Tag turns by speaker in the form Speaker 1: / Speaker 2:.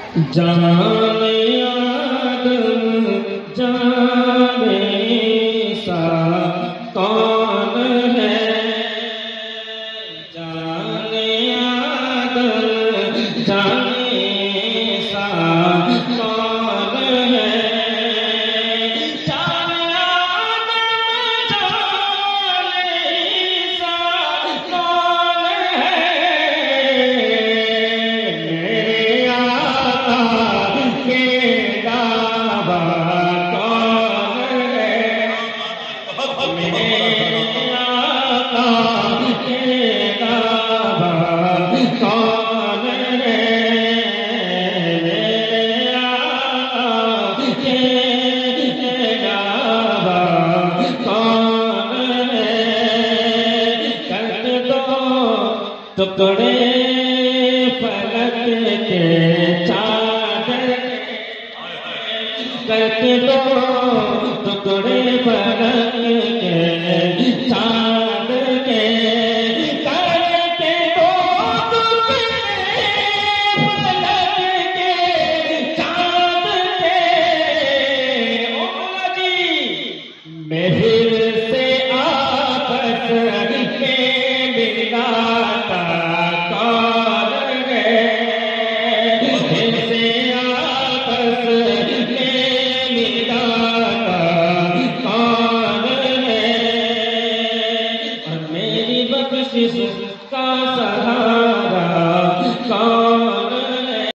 Speaker 1: جان آدم جان عیسیٰ کون ہے؟ جان آدم جان عیسیٰ کون ہے؟ جان آدم جان عیسیٰ کون ہے؟ میرے آقا کے دعویٰ کون ہے؟ میرے آقا کے دعویٰ کون ہے؟ میرے آقا کے دعویٰ کون ہے؟ کر دو ٹکڑے فلک کے چادر کر دو ٹکڑے فلک